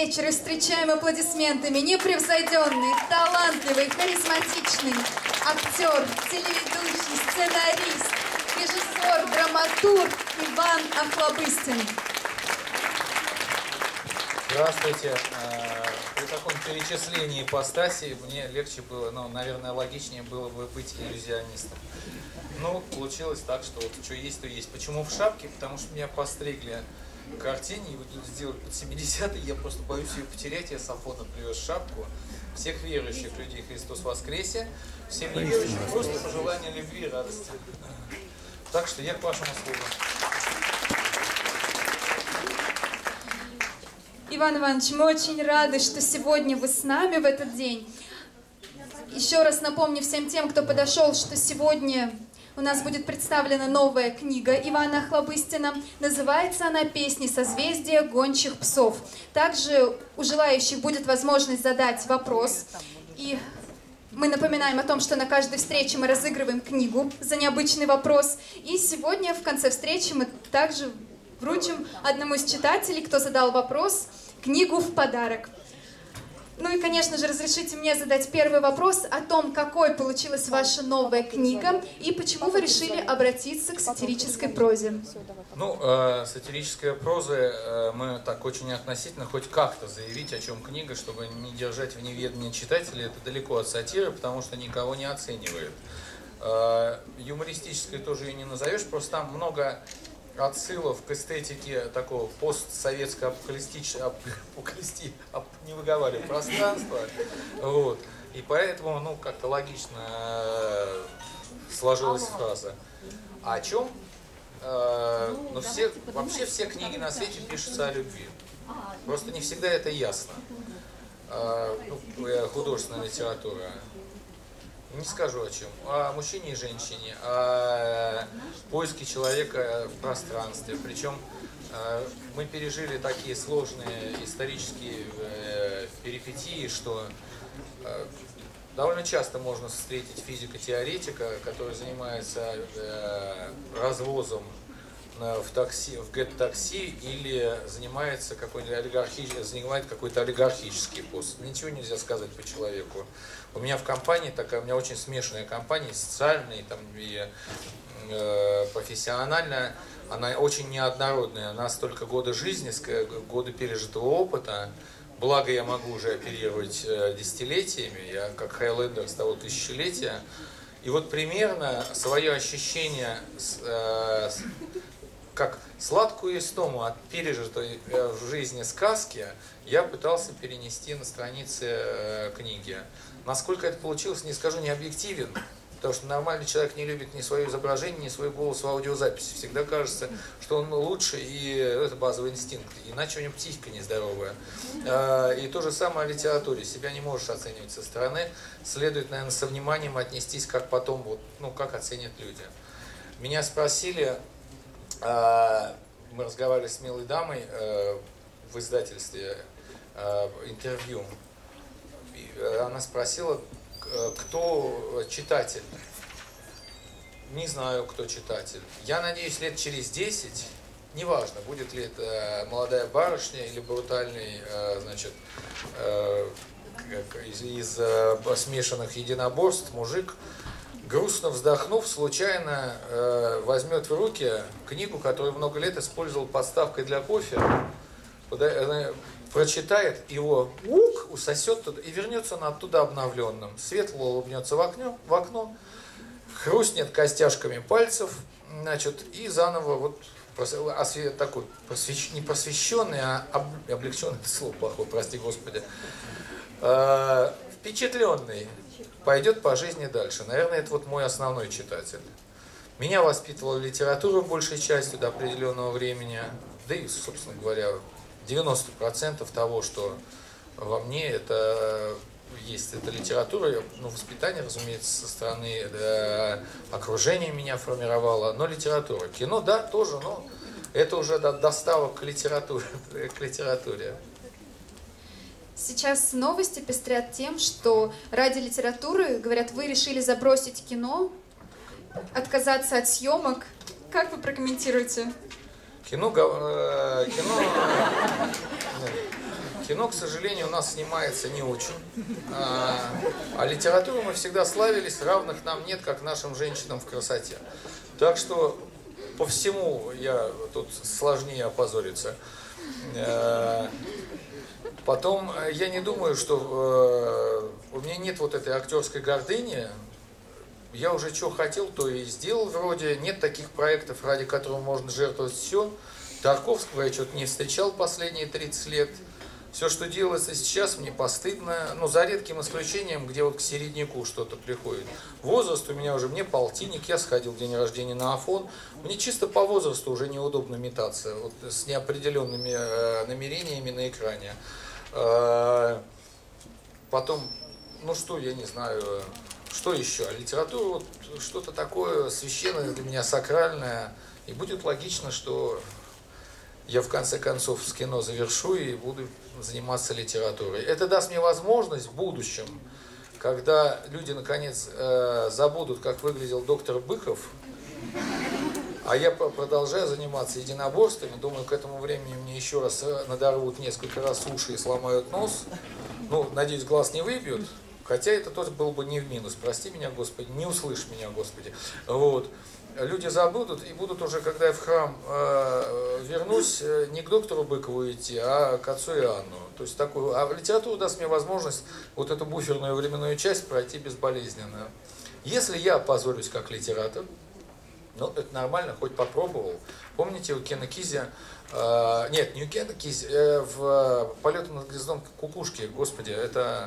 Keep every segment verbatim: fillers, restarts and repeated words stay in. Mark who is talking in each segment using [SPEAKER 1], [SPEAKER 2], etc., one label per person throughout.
[SPEAKER 1] вечер и встречаем аплодисментами непревзойденный, талантливый, харизматичный актер, телеведущий, сценарист, режиссер, драматург Иван Охлобыстин.
[SPEAKER 2] Здравствуйте. При таком перечислении ипостасей мне легче было, ну, наверное, логичнее было бы быть иллюзионистом. Ну, получилось так, что вот что есть, то есть. Почему в шапке? Потому что меня постригли к картине, и вот тут сделать под семидесятые, я просто боюсь ее потерять, я с Афона привез шапку. Всех верующих людей Христос воскресе, всем неверующим просто пожелание любви и радости. Так что я к вашим услугам.
[SPEAKER 1] Иван Иванович, мы очень рады, что сегодня вы с нами в этот день. Еще раз напомню всем тем, кто подошел, что сегодня у нас будет представлена новая книга Ивана Охлобыстина. Называется она «Песни созвездия гончих псов». Также у желающих будет возможность задать вопрос. И мы напоминаем о том, что на каждой встрече мы разыгрываем книгу за необычный вопрос. И сегодня в конце встречи мы также вручим одному из читателей, кто задал вопрос, книгу в подарок. Ну и, конечно же, разрешите мне задать первый вопрос о том, какой получилась ваша новая книга и почему вы решили обратиться к сатирической прозе.
[SPEAKER 2] Ну, э, сатирическая проза, э, мы так очень относительно хоть как-то заявить, о чем книга, чтобы не держать в неведении читателей, это далеко от сатиры, потому что никого не оценивает. Э, юмористической тоже ее не назовешь, просто там много отсылов к эстетике такого постсоветского апокалистического, апокалисти, ап, не выговариваю, пространства. Вот. И поэтому, ну, как-то логично э, сложилась фраза. А о чем? Э, ну, все, вообще все книги на свете пишутся о любви. Просто не всегда это ясно. Э, ну, художественная литература. Не скажу о чем. О мужчине и женщине, о поиске человека в пространстве. Причем мы пережили такие сложные исторические перипетии, что довольно часто можно встретить физико-теоретика, который занимается развозом в такси, в гэт-такси, или занимается какой-то олигархический, занимает какой-то олигархический пост. Ничего нельзя сказать по человеку. У меня в компании такая, у меня очень смешанная компания, социальная там, и э, профессиональная, она очень неоднородная. У нас только годы жизни, годы пережитого опыта. Благо я могу уже оперировать э, десятилетиями, я как Хайлендер с того тысячелетия. И вот примерно свое ощущение э, как сладкую истому от пережитой в жизни сказки я пытался перенести на страницы э, книги. Насколько это получилось, не скажу, не объективен, потому что нормальный человек не любит ни свое изображение, ни свой голос в аудиозаписи. Всегда кажется, что он лучше, и это базовый инстинкт, иначе у него психика нездоровая. Э, и то же самое о литературе. Себя не можешь оценивать со стороны, следует, наверное, со вниманием отнестись, как потом, вот, ну, как оценят люди. Меня спросили, мы разговаривали с милой дамой в издательстве, интервью. Она спросила, кто читатель. Не знаю, кто читатель. Я надеюсь, лет через десять, неважно, будет ли это молодая барышня или брутальный, значит, из, из смешанных единоборств мужик, грустно вздохнув, случайно э, возьмет в руки книгу, которую много лет использовал подставкой для кофе, пода- прочитает его, ук, усосет туда, и вернется он оттуда обновленным. Светло улыбнется в окно, в окно, хрустнет костяшками пальцев, значит, и заново вот осве- такой просвещ- не просвещенный, а об- облегченный, это слово плохое, прости Господи, э, впечатленный. Пойдет по жизни дальше. Наверное, это вот мой основной читатель. Меня воспитывала литература большей частью до определенного времени. Да и, собственно говоря, девяносто процентов того, что во мне, это есть эта литература. Ну, воспитание, разумеется, со стороны да, окружения меня формировало. Но литература. Кино, да, тоже, но это уже доставок к литературе. К литературе.
[SPEAKER 1] Сейчас новости пестрят тем, что ради литературы, говорят, вы решили забросить кино, отказаться от съемок. Как вы прокомментируете?
[SPEAKER 2] Кино... Э, кино... Кино, к сожалению, у нас снимается не очень. А, а литературу мы всегда славились, равных нам нет, как нашим женщинам в красоте. Так что по всему я тут сложнее опозориться. А, потом, я не думаю, что э, у меня нет вот этой актерской гордыни. Я уже что хотел, то и сделал вроде. Нет таких проектов, ради которых можно жертвовать все. Тарковского я что-то не встречал последние тридцать лет. Все, что делается сейчас, мне постыдно. Ну, за редким исключением, где вот к середняку что-то приходит. Возраст у меня уже, мне полтинник, я сходил в день рождения на Афон. Мне чисто по возрасту уже неудобно метаться, вот, с неопределенными э, намерениями на экране. Э, потом, ну что, я не знаю, что еще? Литература, вот, что-то такое священное для меня, сакральное. И будет логично, что я в конце концов с кино завершу и буду заниматься литературой. Это даст мне возможность в будущем, когда люди наконец э, забудут, как выглядел доктор Быков, а я продолжаю заниматься единоборствами, думаю, к этому времени мне еще раз надорвут несколько раз уши и сломают нос. Ну, надеюсь, глаз не выбьют, хотя это тоже был бы не в минус. Прости меня, Господи, не услышь меня, Господи. Вот. Люди забудут и будут уже, когда я в храм э, вернусь, э, не к доктору Быкову идти, а к отцу Иоанну. То есть такую, а литература даст мне возможность вот эту буферную временную часть пройти безболезненно. Если я опозорюсь как литератор, ну это нормально, хоть попробовал. Помните у Кена Кизи, э, нет, не у Кена Кизи, э, в «Полет над гнездом кукушки», господи, это...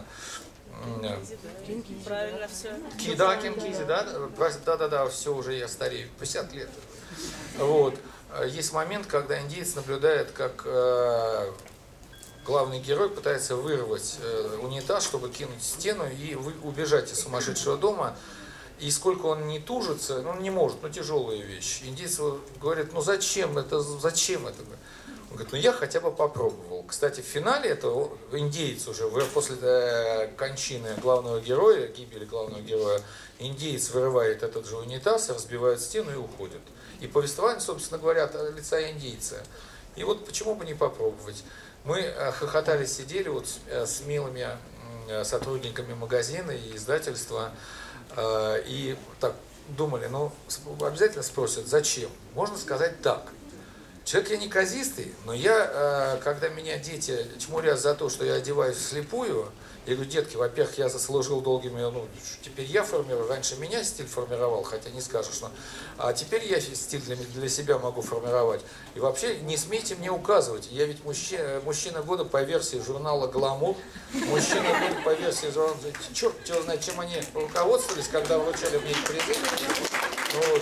[SPEAKER 3] Правильно все.
[SPEAKER 2] Ки, да, Кен Кизи, да? Да-да-да, все, уже я старею, пятьдесят лет. Вот. Есть момент, когда индеец наблюдает, как э, главный герой пытается вырвать э, унитаз, чтобы кинуть в стену и вы, убежать из сумасшедшего дома. И сколько он не тужится, ну, он не может, ну, тяжелая вещь. Индейец говорит, ну, зачем это, зачем это? Он говорит, ну, я хотя бы попробовал. Кстати, в финале это индеец уже, после э, кончины главного героя, гибели главного героя, индеец вырывает этот же унитаз, разбивает стену и уходит. И повествование, собственно говоря, от лица индейца. И вот почему бы не попробовать? Мы э, хохотали, сидели вот с, э, с милыми э, сотрудниками магазина и издательства, э, и так думали, ну, обязательно спросят, зачем? Можно сказать так. Человек я неказистый, но я, когда меня дети чмурят за то, что я одеваюсь вслепую, я говорю, детки, во-первых, я заслужил долгими, ну, теперь я формирую, раньше меня стиль формировал, хотя не скажешь, но, а теперь я стиль для, для себя могу формировать. И вообще не смейте мне указывать, я ведь мужчина, мужчина года по версии журнала «Гламур», мужчина года по версии журнала, черт его знает, чем они руководствовались, когда вручали мне призы. Вот.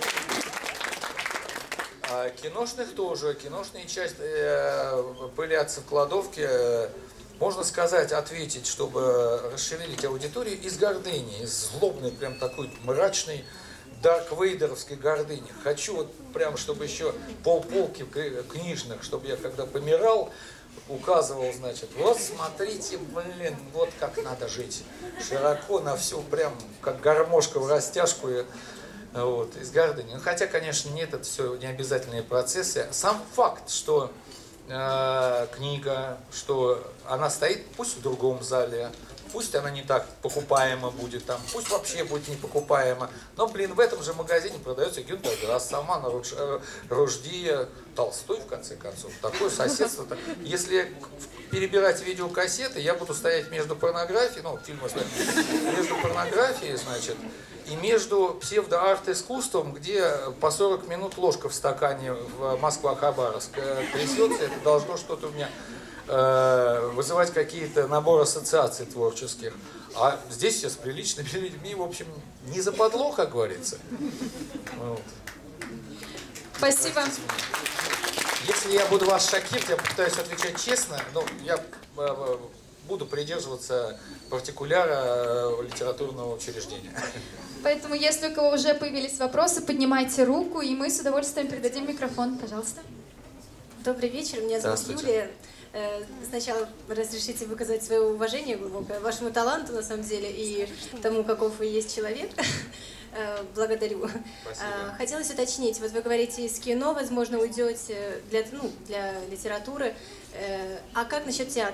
[SPEAKER 2] А киношных тоже, киношные части э, пылятся в кладовке, э, можно сказать, ответить, чтобы расшевелить аудиторию из гордыни, из злобной, прям такой мрачной, дарк-вейдеровской гордыни. Хочу вот прям, чтобы еще полполки книжных, чтобы я когда помирал, указывал, значит, вот смотрите, блин, вот как надо жить. Широко на всю, прям как гармошка в растяжку. Вот, из гордыни. Ну, хотя, конечно, нет, это все необязательные процессы. Сам факт, что э, книга, что она стоит, пусть в другом зале, пусть она не так покупаема будет, там, пусть вообще будет не покупаема, но, блин, в этом же магазине продается Гюнтер Грасс, Салман Рушди, Толстой, в конце концов. Такое соседство. Если перебирать видеокассеты, я буду стоять между порнографией, ну, фильмы, между порнографией, значит, и между псевдо-арт-искусством, где по сорок минут ложка в стакане в Москва-Хабаровск трясется, это должно что-то у меня э, вызывать какие-то наборы ассоциаций творческих. А здесь все с приличными людьми, в общем, не западло, как говорится. Вот.
[SPEAKER 1] Спасибо.
[SPEAKER 2] Если я буду вас шокировать, я попытаюсь отвечать честно, но я э, буду придерживаться партикуляра литературного учреждения.
[SPEAKER 1] Поэтому, если у кого уже появились вопросы, поднимайте руку, и мы с удовольствием передадим микрофон. Пожалуйста.
[SPEAKER 3] Добрый вечер, меня зовут Юлия. Сначала разрешите выказать свое уважение глубокое вашему таланту, на самом деле, и тому, каков вы есть человек. Благодарю.
[SPEAKER 2] Спасибо.
[SPEAKER 3] Хотелось уточнить, вот вы говорите, из кино, возможно, уйдете для, ну, для литературы, а как насчет театра?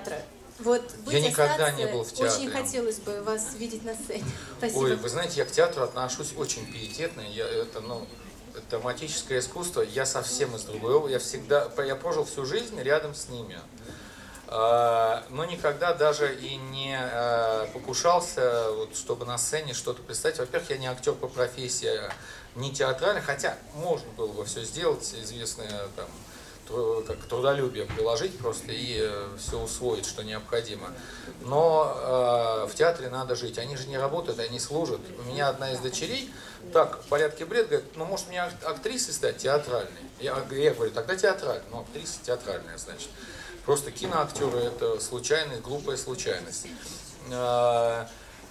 [SPEAKER 3] Вот,
[SPEAKER 2] Я никогда не был в театре.
[SPEAKER 3] Очень хотелось бы вас видеть на сцене. Спасибо.
[SPEAKER 2] Ой, вы знаете, я к театру отношусь очень пиететно. Я, это, ну, это драматическое искусство. Я совсем из другого. Я всегда, я прожил всю жизнь рядом с ними. Но никогда даже и не покушался, вот, чтобы на сцене что-то представить. Во-первых, я не актер по профессии, не театральный, хотя можно было бы все сделать, известное там, как трудолюбие приложить просто и все усвоить, что необходимо. Но э, в театре надо жить. Они же не работают, они служат. У меня одна из дочерей, так, в порядке бред, говорит, ну, может, мне актрисой стать театральной? Я, я говорю, тогда театральная. Ну, актриса театральная, значит. Просто киноактеры – это случайность, глупая случайность. И она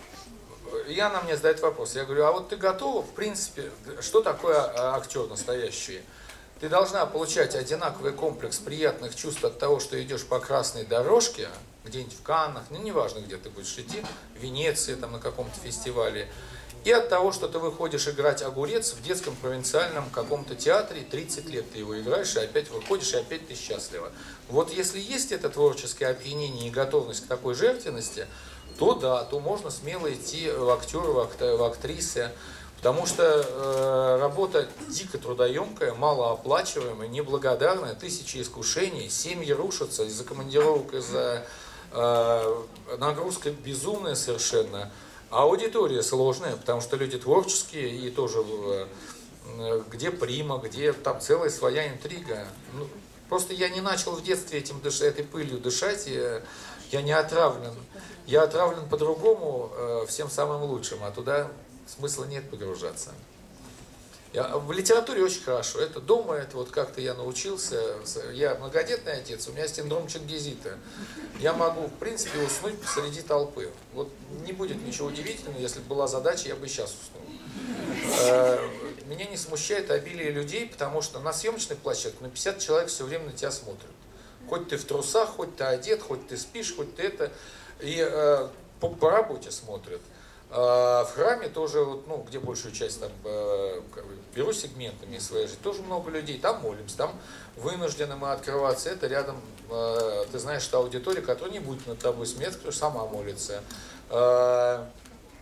[SPEAKER 2] мне задает вопрос. Я говорю, а вот ты готова, в принципе, что такое актер настоящий? Ты должна получать одинаковый комплекс приятных чувств от того, что идешь по красной дорожке, где-нибудь в Каннах, ну неважно, где ты будешь идти, в Венеции, там, на каком-то фестивале, и от того, что ты выходишь играть огурец в детском провинциальном каком-то театре, тридцать лет ты его играешь, и опять выходишь, и опять ты счастлива. Вот если есть это творческое опьянение и готовность к такой жертвенности, то да, то можно смело идти в актеры, в актрисы, потому что э, работа дико трудоемкая, малооплачиваемая, неблагодарная, тысячи искушений, семьи рушатся из-за командировок, из-за э, нагрузка безумная совершенно. А аудитория сложная, потому что люди творческие и тоже э, где прима, где там целая своя интрига. Ну, просто я не начал в детстве этим дыш... этой пылью дышать, и я не отравлен. Я отравлен по-другому, э, всем самым лучшим, а туда смысла нет погружаться. Я, в литературе очень хорошо. Это дома, это вот как-то я научился. Я многодетный отец, у меня синдром Чингизита. Я могу, в принципе, уснуть посреди толпы. Вот не будет ничего удивительного, если бы была задача, я бы сейчас уснул. Меня не смущает обилие людей, потому что на съемочной площадке на пятьдесят человек все время на тебя смотрят. Хоть ты в трусах, хоть ты одет, хоть ты спишь, хоть ты это. И э, по, по работе смотрят. В храме тоже, ну, где большую часть там, беру сегментами своей жизни, тоже много людей, там молимся, там вынуждены мы открываться, это рядом, ты знаешь, та аудитория, которая не будет над тобой смеяться, потому что сама молится. Там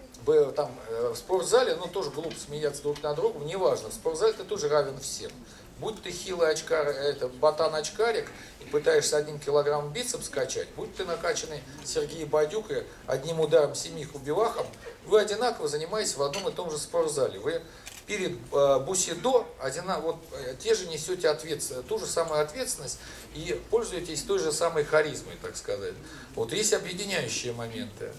[SPEAKER 2] в спортзале, ну, тоже глупо смеяться друг над другом, неважно, в спортзале ты тоже равен всем. Будь ты хилый очкар, это, ботан-очкарик, и пытаешься один килограмм бицепс качать, будь ты накачанный Сергей Бадюк и одним ударом семих убивахом, вы одинаково занимаетесь в одном и том же спортзале. Вы перед э, бусидо одина, вот, те же несете ответственность, ту же самую ответственность и пользуетесь той же самой харизмой, так сказать. Вот есть объединяющие моменты.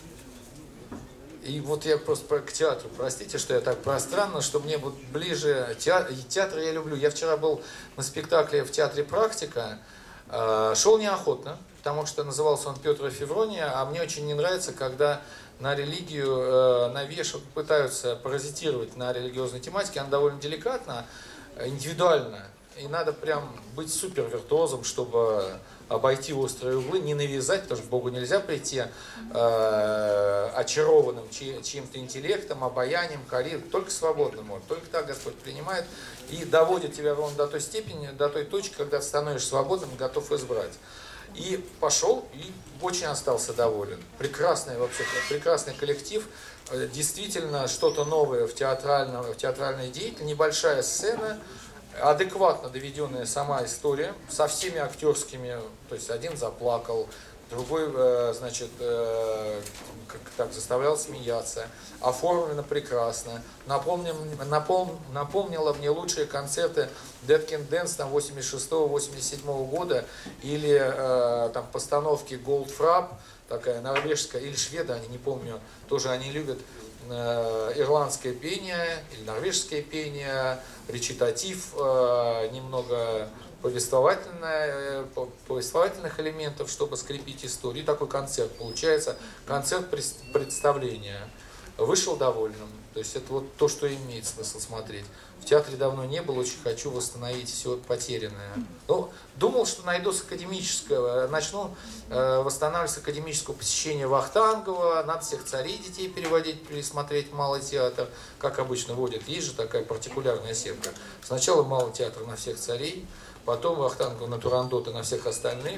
[SPEAKER 2] И вот я просто к театру, простите, что я так пространно, что мне вот ближе, театр, театр я люблю. Я вчера был на спектакле в театре «Практика», э, шел неохотно, потому что назывался он «Петр и Феврония», а мне очень не нравится, когда на религию э, навешивают, пытаются паразитировать на религиозной тематике, она довольно деликатна, индивидуально, и надо прям быть супер виртуозом, чтобы обойти острые углы, не навязать, потому что к Богу нельзя прийти э, очарованным чьи, чьим-то интеллектом, обаянием, харизмой, только свободным может, только так Господь принимает и доводит тебя ровно до той степени, до той точки, когда ты становишься свободным, готов избрать. И пошел, и очень остался доволен. Прекрасный вообще, прекрасный коллектив, действительно что-то новое в театральном, в театральной деятельности, небольшая сцена, адекватно доведенная сама история, со всеми актерскими, то есть один заплакал, другой, значит, как так, заставлял смеяться, оформлено прекрасно, напомнил, напом, напомнила мне лучшие концерты Dead Can Dance там восемьдесят шестого — восемьдесят седьмого года, или там постановки Goldfrapp, такая норвежская, или шведы, они не помню, тоже они любят ирландское пение или норвежское пение, речитатив, немного повествовательных элементов, чтобы скрепить историю. И такой концерт получается, концерт представления. Вышел довольным. То есть это вот то, что имеет смысл смотреть. В театре давно не был, очень хочу восстановить все потерянное. Ну, думал, что найду с академического, начну э, восстанавливать с академического посещения Вахтангова, надо всех царей детей переводить, пересмотреть Малый театр, как обычно водят. Есть же такая партикулярная сетка. Сначала Малый театр на всех царей, потом Вахтангов на Турандота на всех остальных.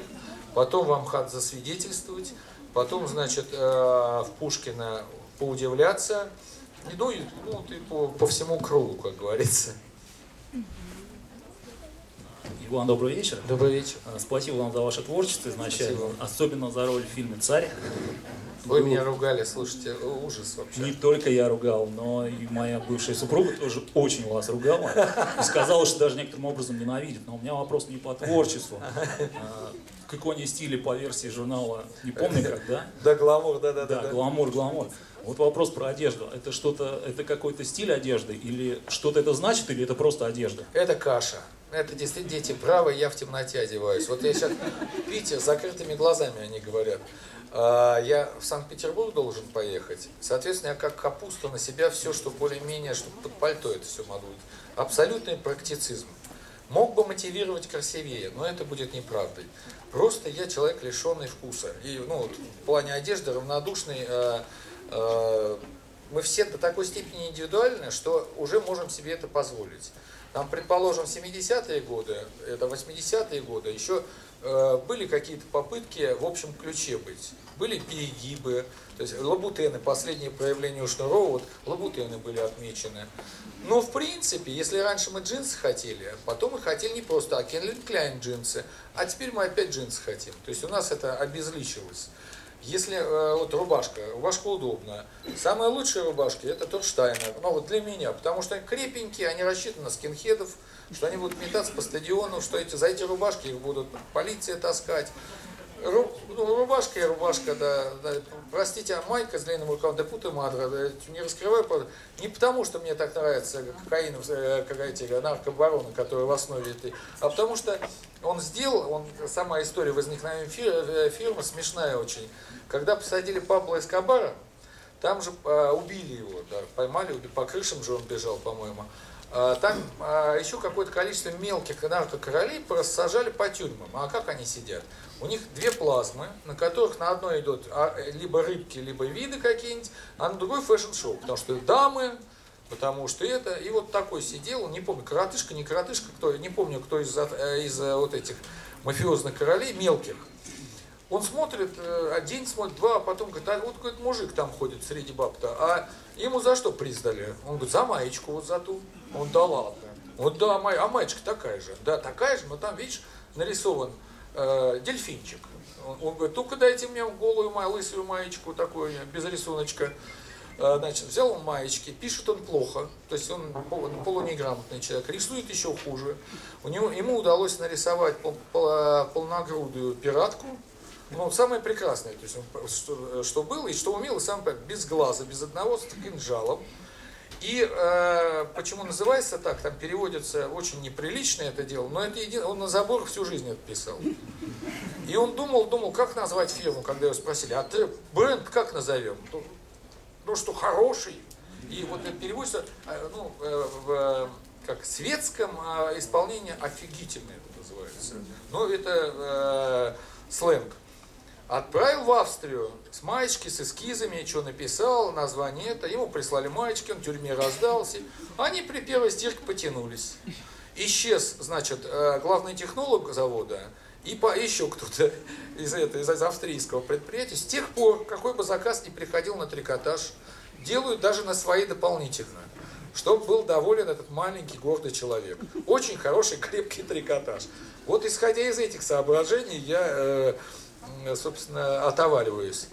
[SPEAKER 2] потом в Амхат засвидетельствовать, потом, значит, э, в Пушкина поудивляться, и, ну, и, ну, и по, по всему кругу, как говорится.
[SPEAKER 4] Иван, добрый вечер.
[SPEAKER 2] Добрый вечер.
[SPEAKER 4] Спасибо вам за ваше творчество изначально,
[SPEAKER 2] Спасибо.
[SPEAKER 4] особенно за роль в фильме «Царь».
[SPEAKER 2] Вы
[SPEAKER 4] Был...
[SPEAKER 2] меня ругали, слушайте, ужас вообще.
[SPEAKER 4] Не только я ругал, но и моя бывшая супруга тоже очень вас ругала. И сказала, что даже некоторым образом ненавидит. Но у меня вопрос не по творчеству. А, в иконе стиле по версии журнала, не помню как, да?
[SPEAKER 2] Да, гламур, да-да-да.
[SPEAKER 4] Да, гламур, гламур. Вот вопрос про одежду. Это что-то, это какой-то стиль одежды? Или что-то это значит, или это просто одежда?
[SPEAKER 2] Это каша. Это действительно дети правы, я в темноте одеваюсь. Вот я сейчас, видите, с закрытыми глазами они говорят. Я в Санкт-Петербург должен поехать. Соответственно, я как капуста на себя все, что более-менее, чтобы под пальто это все могу. Абсолютный практицизм. Мог бы мотивировать красивее, но это будет неправдой. Просто я человек, лишенный вкуса. И ну, вот, в плане одежды равнодушный. Э, э, мы все до такой степени индивидуальны, что уже можем себе это позволить. Там, предположим, семидесятые годы, это восьмидесятые годы, еще э, были какие-то попытки в общем ключе быть. Были перегибы, то есть лабутены, последнее проявление у Шнурова, вот лабутены были отмечены. Но в принципе, если раньше мы джинсы хотели, потом мы хотели не просто, а Calvin Klein джинсы, а теперь мы опять джинсы хотим. То есть у нас это обезличилось. Если э, вот рубашка, рубашка удобная. Самые лучшие рубашки это Торштайнер, ну вот для меня, потому что они крепенькие, они рассчитаны на скинхедов, что они будут метаться по стадиону, что эти, за эти рубашки их будут полиция таскать. Ру, ну, рубашка и рубашка, да, да, простите, а майка с длинным рукавом, да путай мадра, да, не раскрываю, не потому что мне так нравится кокаин, какая-то наркобарона, который в основе этой, а потому что он сделал, он, сама история возникновения фирмы, фирмы смешная очень. Когда посадили Пабло Эскобара, там же а, убили его, да, поймали, по крышам же он бежал, по-моему. А, там а, еще какое-то количество мелких наркокоролей рассажали по тюрьмам. А как они сидят? У них две плазмы, на которых на одной идут либо рыбки, либо виды какие-нибудь, а на другой фэшн-шоу, потому что дамы, потому что это, и вот такой сидел, не помню, коротышка, не коротышка, кто, не помню, кто из, из вот этих мафиозных королей, мелких. Он смотрит, день смотрит, два, а потом говорит, а вот говорит, мужик там ходит среди баб-то, а ему за что приз дали? Он говорит, за маечку вот за ту. Он, да ладно. Вот да, а маечка такая же. Да, такая же, но там, видишь, нарисован э, дельфинчик. Он, он говорит, только дайте мне голую маю, лысую маечку, такую, без рисуночка. Э, значит, взял он маечки, пишет он плохо, то есть он полунеграмотный человек, рисует еще хуже. У него, ему удалось нарисовать пол, пол, полногрудую пиратку. Ну, самое прекрасное, то есть он, что, что было и что умел, и сам без глаза, без одного, с кинжалом. И э, почему называется так, там переводится очень неприлично это дело, но это един... он на забор всю жизнь это писал. И он думал, думал, как назвать фирму, когда его спросили, а ты бренд как назовем? Ну, ну что, хороший. И вот это переводится, ну, в как, светском исполнении офигительно это называется. Но это э, сленг. Отправил в Австрию с маечки, с эскизами, что написал, название это. Ему прислали маечки, он в тюрьме раздался. Они при первой стирке потянулись. Исчез, значит, главный технолог завода и по, еще кто-то из, это, из австрийского предприятия. С тех пор, какой бы заказ ни приходил на трикотаж, делают даже на свои дополнительно, чтобы был доволен этот маленький гордый человек. Очень хороший, крепкий трикотаж. Вот исходя из этих соображений, я... Э, собственно, отовариваюсь.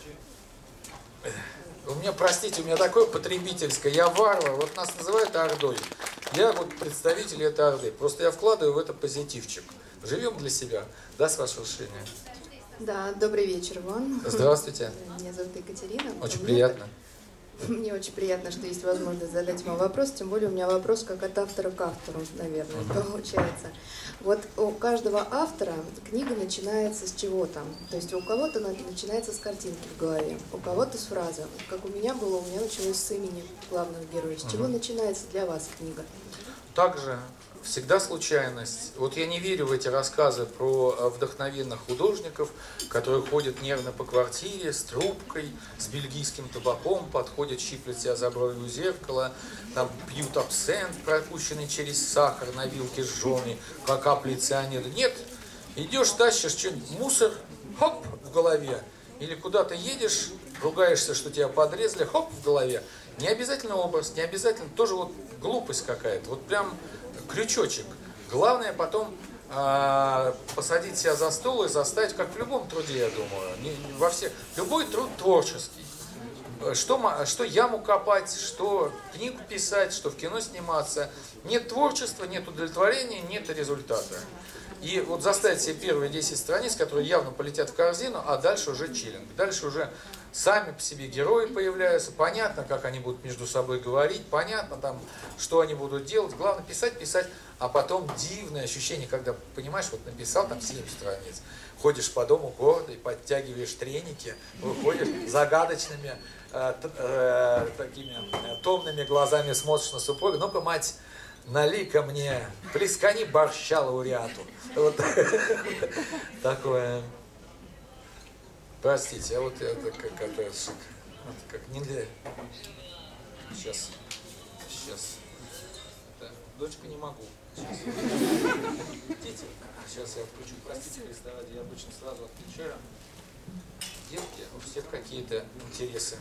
[SPEAKER 2] У меня, простите, у меня такое потребительское, я варвар, вот нас называют ордой. Я вот представитель этой орды, просто я вкладываю в это позитивчик. Живем для себя. Да, с вашего разрешения?
[SPEAKER 5] Да, добрый вечер, Иван.
[SPEAKER 2] Здравствуйте.
[SPEAKER 5] Меня зовут Екатерина.
[SPEAKER 2] Очень приятно.
[SPEAKER 5] Мне очень приятно, что есть возможность задать вам вопрос, тем более у меня вопрос как от автора к автору, наверное, uh-huh. получается. Вот у каждого автора книга начинается с чего-то, то есть у кого-то начинается с картинки в голове, у кого-то с фразы. Как у меня было, у меня началось с имени главного героя. С чего uh-huh. начинается для вас книга?
[SPEAKER 2] Также всегда случайность. Вот я не верю в эти рассказы про вдохновенных художников, которые ходят нервно по квартире с трубкой, с бельгийским табаком, подходят, щиплют себя за брови у зеркала, там пьют абсент, пропущенный через сахар на вилке жженый, как капли цианида. Нет, Идешь, тащишь что-нибудь, мусор, хоп, в голове. Или куда-то едешь, ругаешься, что тебя подрезали, хоп, в голове. Не обязательно образ, не обязательно, тоже вот глупость какая-то, вот прям крючочек. Главное потом э, посадить себя за стол и заставить, как в любом труде, я думаю, не, не во всех, любой труд творческий. Что, что яму копать, что книгу писать, что в кино сниматься. Нет творчества, нет удовлетворения, нет результата. И вот заставить себе первые десять страниц, которые явно полетят в корзину, а дальше уже чиллинг. Дальше уже сами по себе герои появляются, понятно, как они будут между собой говорить, понятно, там, что они будут делать. Главное писать, писать, а потом дивное ощущение, когда, понимаешь, вот написал там семь страниц, ходишь по дому гордый, подтягиваешь треники, выходишь загадочными, э, э, такими э, томными глазами смотришь на супруга. Ну-ка, мать, налей-ка мне, плескани борща лауреату. Вот такое. Простите, а вот это как это, как не для... Сейчас, сейчас. Да, дочка, не могу. Сейчас. Дети, сейчас я включу. Простите, Христа ради, я обычно сразу отключаю. Детки, у всех какие-то интересы.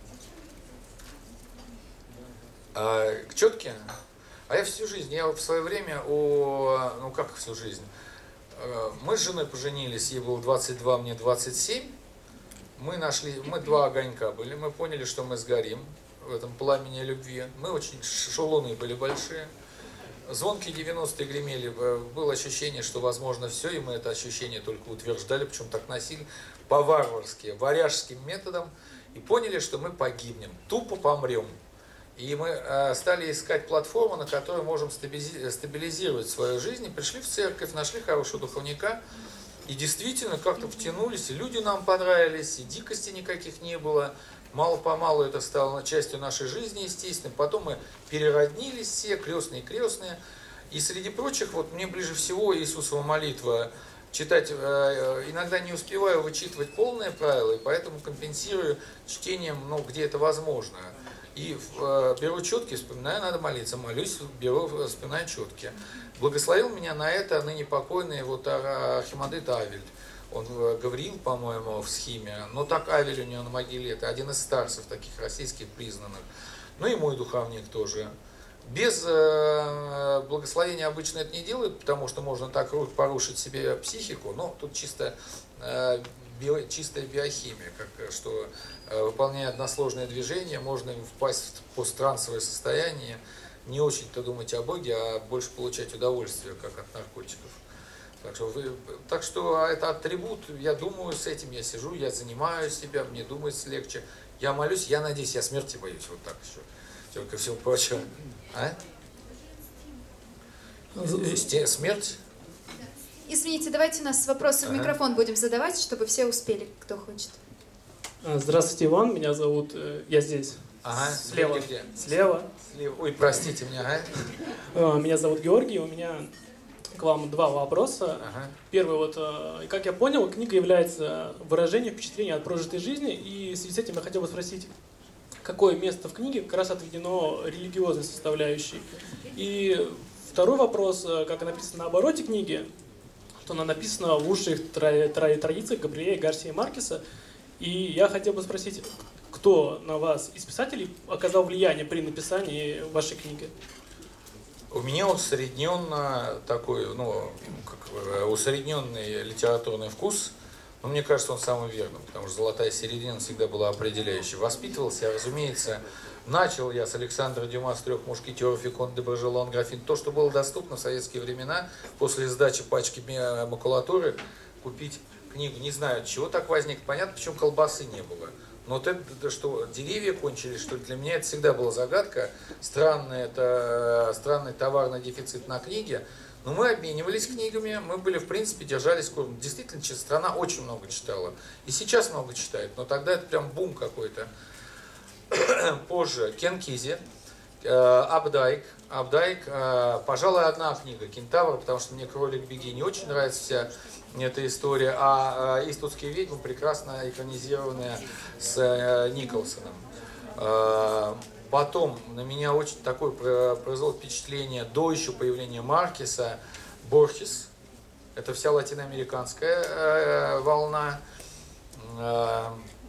[SPEAKER 2] А, к четке? А я всю жизнь, я в свое время, у, ну как всю жизнь, мы с женой поженились, ей было двадцать два, мне двадцать семь. Мы нашли, мы два огонька были, мы поняли, что мы сгорим в этом пламени любви. Мы очень, шалуны были большие. Звонкие девяностые гремели, было ощущение, что возможно все, и мы это ощущение только утверждали, причем так носили по-варварски, варяжским методом, и поняли, что мы погибнем, тупо помрем. И мы э, стали искать платформу, на которой можем стабилизировать свою жизнь. И пришли в церковь, нашли хорошего духовника. И действительно как-то втянулись, и люди нам понравились, и дикости никаких не было. Мало-помалу это стало частью нашей жизни, естественно. Потом мы перероднились все, крестные и крестные. И среди прочих, вот мне ближе всего Иисусова молитва. Читать, э, иногда не успеваю вычитывать полные правила, и поэтому компенсирую чтением, ну, где это возможно. И э, беру четки, вспоминаю, надо молиться, молюсь, беру, вспоминаю четки. Благословил меня на это ныне покойный вот Архимандрит Авель. Он Гавриил, по-моему, в схиме, но так Авель у него на могиле, это один из старцев таких российских признанных. Ну и мой духовник тоже. Без э, благословения обычно это не делают, потому что можно так порушить себе психику, но тут чисто... Э, Био, чистая биохимия, как, что э, выполняя односложное движение, можно впасть в посттрансовое состояние, не очень-то думать о Боге, а больше получать удовольствие, как от наркотиков. Так что, вы, так что это атрибут, я думаю, с этим я сижу, я занимаю себя, мне думается легче. Я молюсь, я надеюсь, я смерти боюсь, вот так еще. Только всего прочего. А? Смерть?
[SPEAKER 1] Извините, давайте у нас вопросы в микрофон будем задавать, чтобы все успели, кто хочет.
[SPEAKER 6] Здравствуйте, Иван, меня зовут, я здесь.
[SPEAKER 2] Ага,
[SPEAKER 6] слева.
[SPEAKER 2] Где?
[SPEAKER 6] Слева.
[SPEAKER 2] Слева. Ой, простите меня, ага.
[SPEAKER 6] Меня зовут Георгий, у меня к вам два вопроса.
[SPEAKER 2] Ага.
[SPEAKER 6] Первый, вот, как я понял, книга является выражением впечатления от прожитой жизни, и в связи с этим я хотел бы спросить, какое место в книге как раз отведено религиозной составляющей. И второй вопрос, как написано на обороте книги, что она написана в лучших традициях Габриэля Гарсия Маркеса. И я хотел бы спросить, кто на вас из писателей оказал влияние при написании вашей книги?
[SPEAKER 2] У меня усредненно такой, ну, как, усредненный литературный вкус, но мне кажется, он самый верный, потому что золотая середина всегда была определяющей. Воспитывался я, разумеется, начал я с Александра Дюма, с трех мушкетеров, Виконт де Брожелон, графин. То, что было доступно в советские времена, после сдачи пачки макулатуры, купить книгу. Не знаю, от чего так возникло. Понятно, почему колбасы не было. Но вот это, это что, деревья кончились, что ли? Для меня это всегда была загадка. Странный, это, странный товарный дефицит на книге. Но мы обменивались книгами, мы были, в принципе, держались. Действительно, страна очень много читала. И сейчас много читает, но тогда это прям бум какой-то. Позже Кен Кизи, Абдайк. Абдайк, пожалуй, одна книга, Кентавр, потому что мне Кролик Беги не очень нравится вся эта история, а Истутские ведьмы прекрасно экранизированная с Николсоном. Потом на меня очень такое произвело впечатление, до еще появления Маркеса, Борхес. Это вся латиноамериканская э, волна. Э,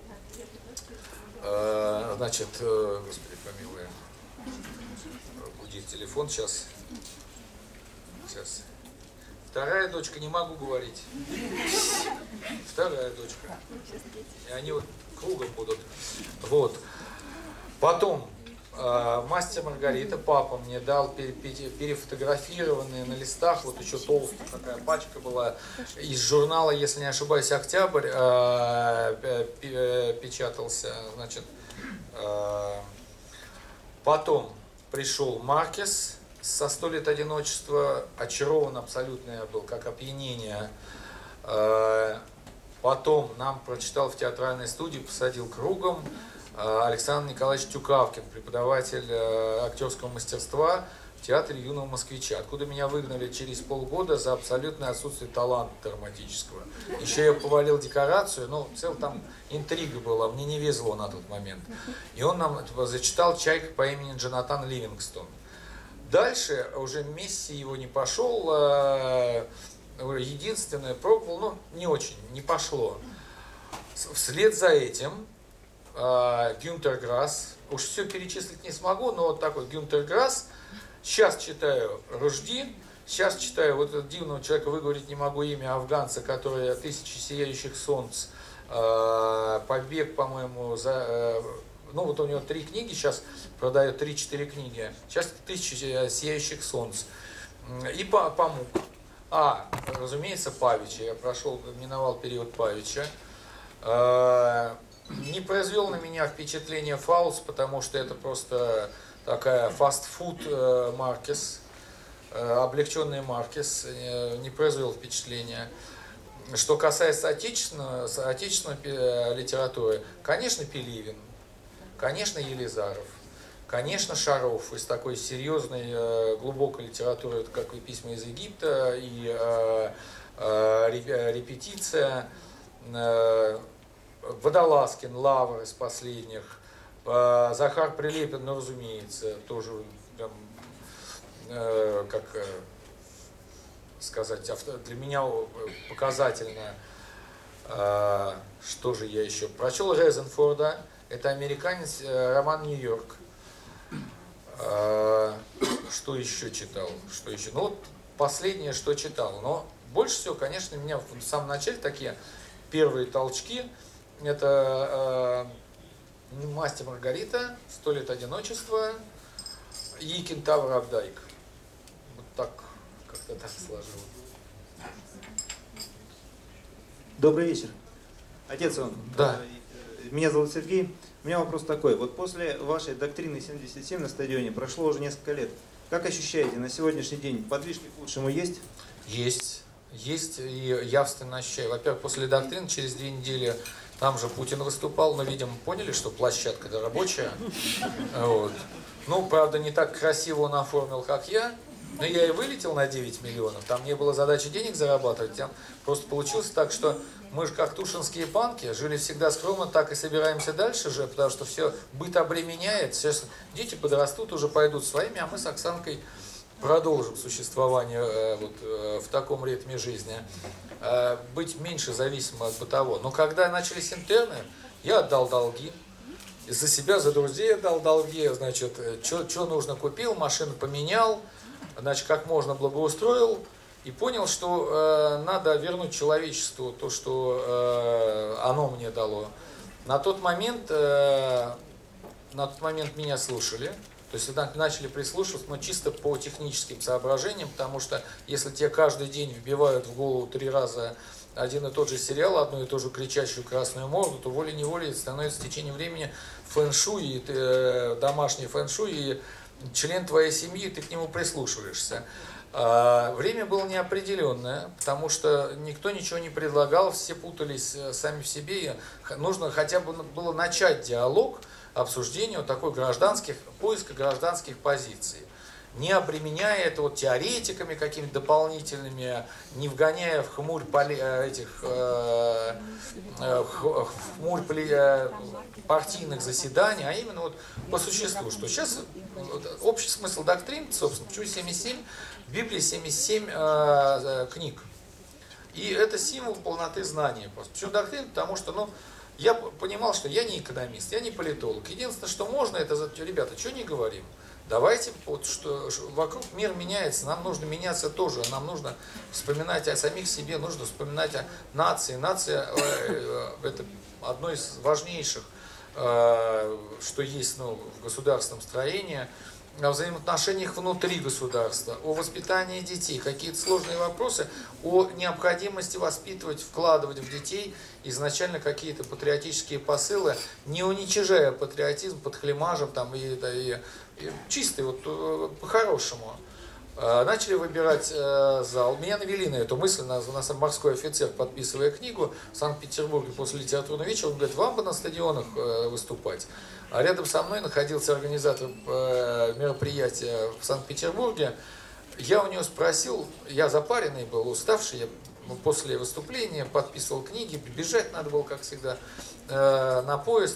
[SPEAKER 2] э, значит, э, господи, помилуй, гудит телефон сейчас. Сейчас. Вторая дочка, не могу говорить. Вторая дочка. И они вот кругом будут. Вот. Потом э, «Мастер Маргарита», папа мне дал пере, пере, перефотографированные на листах, вот еще толстая такая пачка была, из журнала, если не ошибаюсь, «Октябрь» э, э, печатался. Значит, э, потом пришел Маркес со «сто лет одиночества», очарован абсолютно я был, как опьянение. Потом нам прочитал в театральной студии, посадил кругом Александр Николаевич Тюкавкин, преподаватель актерского мастерства в театре юного москвича, откуда меня выгнали через полгода за абсолютное отсутствие таланта драматического. Еще я повалил декорацию, но в целом там интрига была, мне не везло на тот момент. И он нам зачитал «Чайка» по имени Джонатан Ливингстон. Дальше уже Месси его не пошел, единственное пробовал, но не очень, не пошло. Вслед за этим Гюнтер Грасс, уж все перечислить не смогу, но вот такой Гюнтер Грасс, сейчас читаю «Ружди», сейчас читаю вот этого дивного человека, выговорить не могу имя, афганца, который «Тысячи сияющих солнц», «Побег», по-моему, за... Ну, вот у него три книги, сейчас продает три-четыре книги. Сейчас «Тысячи сияющих солнц». И Памук. А, разумеется, Павича. Я прошел, миновал период Павича. Не произвел на меня впечатление Фаус, потому что это просто такая фастфуд Маркес, облегченный Маркес. Не произвел впечатления. Что касается отечественной, отечественной литературы, конечно, Пелевин. Конечно, Елизаров, конечно, Шаров из такой серьезной, глубокой литературы, как и «Письма из Египта», и «Репетиция», Водолазкин, «Лавр» из последних, Захар Прилепин, ну, разумеется, тоже, прям, как сказать, для меня показательно. Что же я еще? Прочел Резенфорда. Это американец, роман «Нью-Йорк». Что еще читал? Что еще? Ну, вот последнее, что читал. Но больше всего, конечно, у меня в самом начале такие первые толчки. Это э, «Мастер Маргарита», «Сто лет одиночества» и «Кентавр Абдайк». Вот так, как-то так сложилось.
[SPEAKER 7] Добрый вечер. Отец он.
[SPEAKER 2] Да.
[SPEAKER 7] Меня зовут Сергей. У меня вопрос такой. Вот после вашей доктрины семьдесят семь на стадионе прошло уже несколько лет. Как ощущаете, на сегодняшний день подвижки к лучшему есть?
[SPEAKER 2] Есть. Есть и явственно ощущаю. Во-первых, после доктрины через две недели там же Путин выступал, но, видимо, поняли, что площадка-то рабочая. Вот. Ну, правда, не так красиво он оформил, как я. Но я и вылетел на девять миллионов. Там не было задачи денег зарабатывать. Там просто получилось так, что мы же как тушинские панки, жили всегда скромно, так и собираемся дальше же, потому что все быт обременяет. Сейчас дети подрастут, уже пойдут своими, а мы с Оксанкой продолжим существование э, вот, э, в таком ритме жизни. Э, быть меньше зависимым от бытового. Но когда начались интерны, я отдал долги. За себя, за друзей отдал долги. Значит, что нужно купил, машину поменял. Значит, как можно благоустроил. И понял, что э, надо вернуть человечеству то, что э, оно мне дало. На тот момент, э, на тот момент меня слушали. То есть начали прислушиваться, но чисто по техническим соображениям, потому что если тебе каждый день вбивают в голову три раза один и тот же сериал, одну и ту же кричащую красную морду, то волей-неволей становится в течение времени фэн-шуй, э, домашний фэн-шуй, и член твоей семьи, ты к нему прислушиваешься. А время было неопределенное, потому что никто ничего не предлагал, все путались сами в себе. И нужно хотя бы было начать диалог, обсуждение вот такой гражданских, поиска гражданских позиций, не обременяя это вот теоретиками какими-то дополнительными, не вгоняя в хмурь поли, этих э, э, в хмурь поли, э, партийных заседаний, а именно вот по существу, что сейчас вот, общий смысл доктрин, собственно, почему семьдесят семь, в Библии семьдесят семь э, книг. И это символ полноты знания. Просто. Почему доктрина? Потому что, ну, я понимал, что я не экономист, я не политолог. Единственное, что можно, это, ребята, что не говорим? Давайте, вот, что, что вокруг мир меняется, нам нужно меняться тоже, нам нужно вспоминать о самих себе, нужно вспоминать о нации. Нация э, э, это одно из важнейших, э, что есть, ну, в государственном строении, о взаимоотношениях внутри государства, о воспитании детей, какие-то сложные вопросы, о необходимости воспитывать, вкладывать в детей изначально какие-то патриотические посылы, не уничижая патриотизм под хлемажем там, и, и, и чистый, вот по-хорошему. Начали выбирать э, зал. Меня навели на эту мысль, на, на сам морской офицер, подписывая книгу в Санкт-Петербурге после литературного вечера. Он говорит, вам бы на стадионах э, выступать. А рядом со мной находился организатор э, мероприятия в Санкт-Петербурге. Я у него спросил, я запаренный был, уставший, я после выступления подписывал книги, бежать надо было, как всегда, э, на поезд.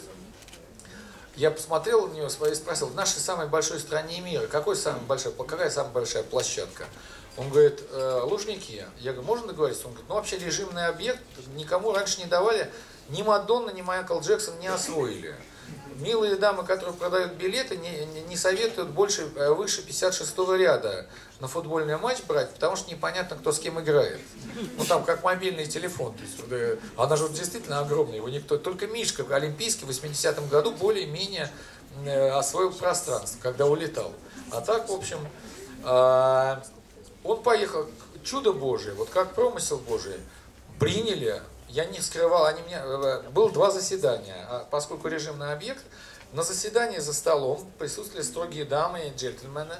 [SPEAKER 2] Я посмотрел на него и спросил, в нашей самой большой стране мира, какой самый большой, какая самая большая площадка? Он говорит, э, Лужники. Я говорю, можно договориться? Он говорит, ну вообще режимный объект никому раньше не давали, ни Мадонна, ни Майкл Джексон не освоили. Милые дамы, которые продают билеты, не, не, не советуют больше, выше пятьдесят шестого ряда на футбольный матч брать, потому что непонятно, кто с кем играет. Ну там как мобильный телефон. То есть, она же действительно огромная, его никто. Только Мишка олимпийский в восьмидесятом году более-менее э, освоил пространство, когда улетал. А так, в общем, э, он поехал, чудо Божие, вот как промысел Божий, приняли. Я не скрывал, они меня, было два заседания, а поскольку режимный объект, на заседании за столом присутствовали строгие дамы и джентльмены,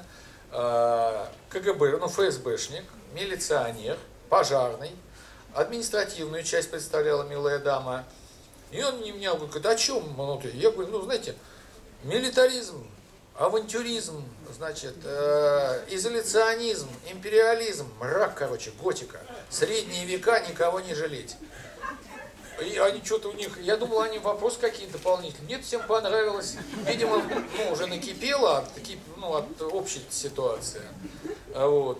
[SPEAKER 2] КГБ, ну ФСБшник, милиционер, пожарный, административную часть представляла милая дама. И он меня говорит, о чем? Я говорю, ну знаете, милитаризм, авантюризм, значит, э, изоляционизм, империализм, мрак, короче, готика, средние века, никого не жалеть. И они что-то у них, я думал, они вопросы какие-то дополнительные. Нет, всем понравилось. Видимо, ну, уже накипело от, ну, от общей ситуации. Вот.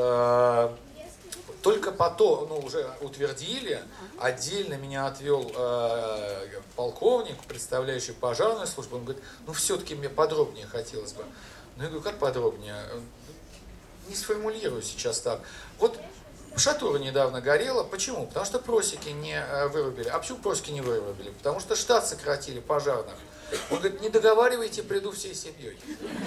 [SPEAKER 2] Только потом, ну, уже утвердили, отдельно меня отвел э, полковник, представляющий пожарную службу. Он говорит, ну, все-таки мне подробнее хотелось бы. Ну, я говорю, как подробнее? Не сформулирую сейчас так. Вот Шатура недавно горела. Почему? Потому что просеки не вырубили. А почему просеки не вырубили? Потому что штат сократили пожарных. Он говорит, не договаривайте, приду всей семьей.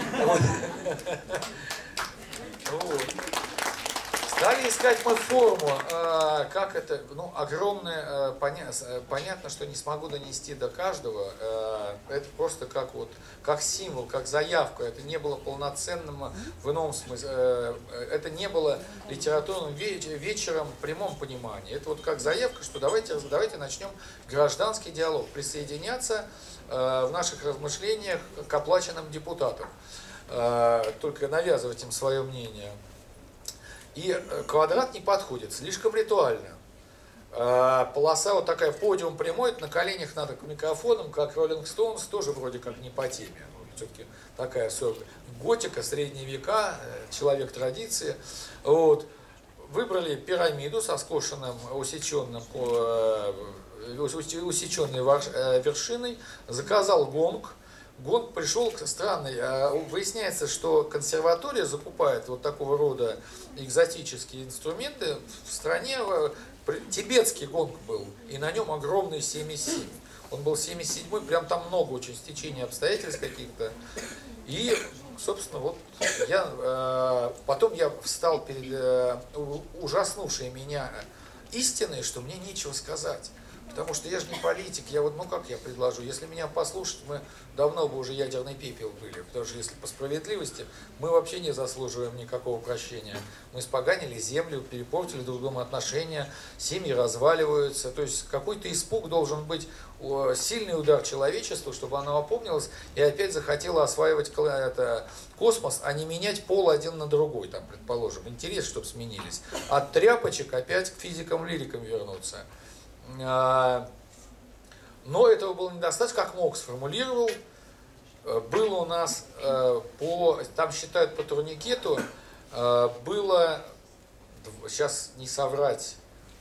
[SPEAKER 2] Стали искать мы форму, как это, ну, огромное, понятно, что не смогу донести до каждого, это просто как вот, как символ, как заявка, это не было полноценным в ином смысле, это не было литературным вечером в прямом понимании, это вот как заявка, что давайте, давайте начнем гражданский диалог, присоединяться в наших размышлениях к оплаченным депутатам, только навязывать им свое мнение. И квадрат не подходит, слишком ритуально. Полоса вот такая, подиум прямой, на коленях надо к микрофонам, как Rolling Stones, тоже вроде как не по теме. Все-таки такая все готика, средние века, человек традиции. Вот. Выбрали пирамиду со скошенным, усеченным, усеченной вершиной, заказал гонг. Гонг пришел к странной. Выясняется, что консерватория закупает вот такого рода экзотические инструменты. В стране тибетский гонг был, и на нем огромный семьдесят семь. Он был семьдесят седьмой, прям там много очень стечений обстоятельств каких-то. И, собственно, вот я, потом я встал перед ужаснувшей меня истиной, что мне нечего сказать. Потому что я же не политик, я вот, ну как я предложу, если меня послушать, мы давно бы уже ядерный пепел были, потому что если по справедливости, мы вообще не заслуживаем никакого прощения. Мы испоганили землю, перепортили друг другу отношения, семьи разваливаются, то есть какой-то испуг должен быть, сильный удар человечеству, чтобы оно опомнилось и опять захотело осваивать это, космос, а не менять пол один на другой, там, предположим, интерес, чтобы сменились. От тряпочек опять к физикам-лирикам вернуться. Но этого было недостаточно, как Мок сформулировал. Было у нас по, там считают по турникету, было, сейчас не соврать,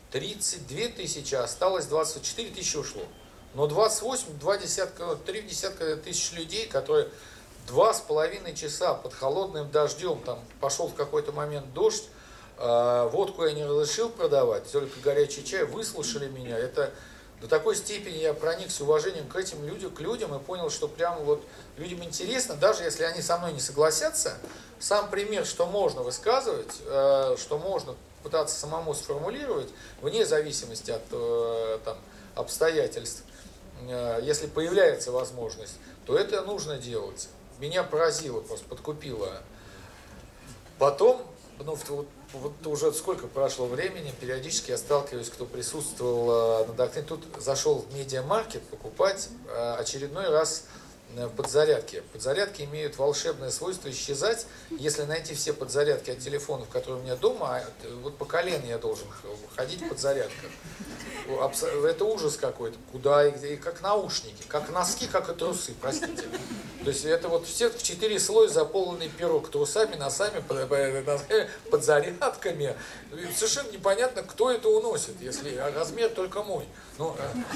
[SPEAKER 2] тридцать две тысячи, осталось двадцать четыре тысячи ушло. Но двадцать восемь, два десятка, три десятка тысяч людей, которые два с половиной часа под холодным дождем, там пошел в какой-то момент дождь, э, водку я не разрешил продавать, только горячий чай, выслушали меня. Это до такой степени я проникся уважением к этим людям, к людям и понял, что прямо вот людям интересно, даже если они со мной не согласятся, сам пример, что можно высказывать, э, что можно пытаться самому сформулировать, вне зависимости от э, там, обстоятельств, э, если появляется возможность, то это нужно делать. Меня поразило, просто подкупило. Потом, ну, вот, вот уже сколько прошло времени, периодически я сталкиваюсь, кто присутствовал на доктрине. Тут зашел в медиамаркет покупать очередной раз подзарядки. Подзарядки имеют волшебное свойство исчезать. Если найти все подзарядки от телефонов, которые у меня дома, вот по колено я должен ходить в подзарядках. Это ужас какой-то. Куда и где, и как наушники, как носки, как и трусы, простите. То есть это вот все в четыре слоя заполненный пирог трусами, носами, подзарядками. Совершенно непонятно, кто это уносит, если размер только мой. Ну,